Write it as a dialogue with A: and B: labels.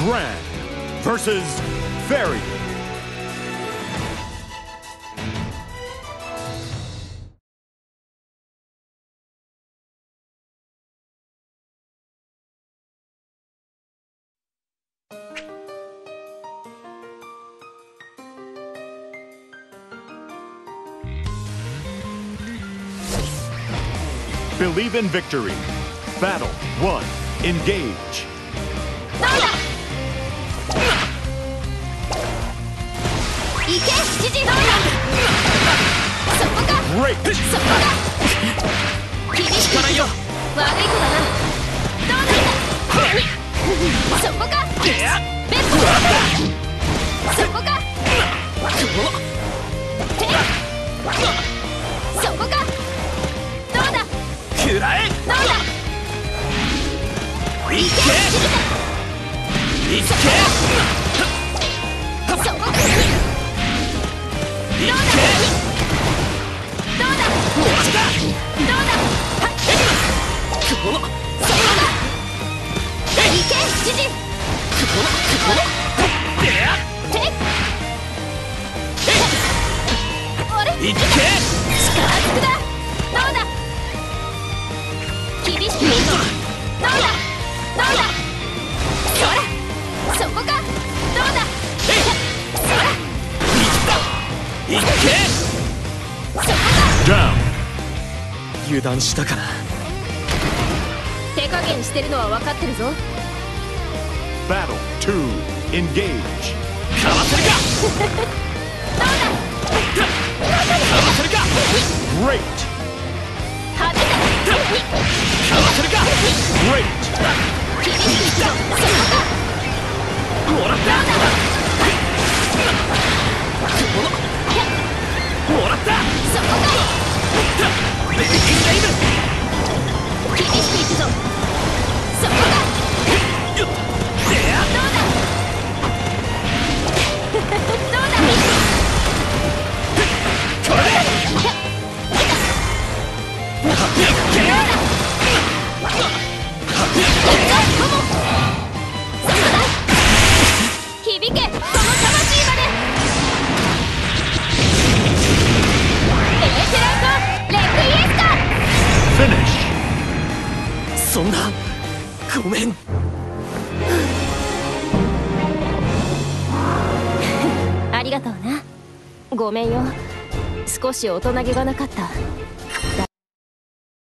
A: Gran versus Ferry. Believe in victory. Battle 1. Engage. Great. Down.
B: 油断したかな。
C: 手加減してるのは分かってるぞ。
A: Battle 2. Engage.
B: かわせるか。かわせるか。
A: Great.
B: かわせるか。
A: Great.
B: もらった。もらった。レディーレイブ。
C: 厳しくいくぞ。そこだ。
B: よっ。
C: 響け、その魂まで。エーテライトレクイエスタ。
A: Finish.
B: そんな。ごめん。
C: ありがとうな。ごめんよ。少し大人げがなかった。